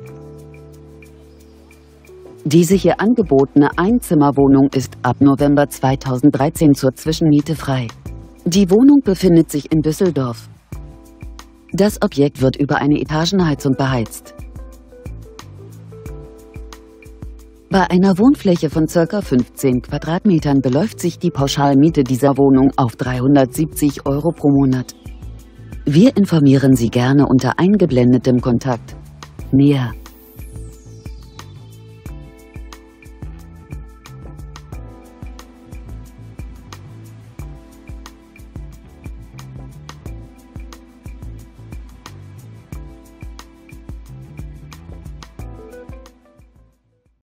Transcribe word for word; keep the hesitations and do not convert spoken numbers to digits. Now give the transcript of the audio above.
Diese hier angebotene Einzimmerwohnung ist ab November zweitausenddreizehn zur Zwischenmiete frei. Die Wohnung befindet sich in Düsseldorf. Das Objekt wird über eine Etagenheizung beheizt. Bei einer Wohnfläche von ca. fünfzehn Quadratmetern beläuft sich die Pauschalmiete dieser Wohnung auf dreihundertsiebzig Euro pro Monat. Wir informieren Sie gerne unter eingeblendetem Kontakt. Mehr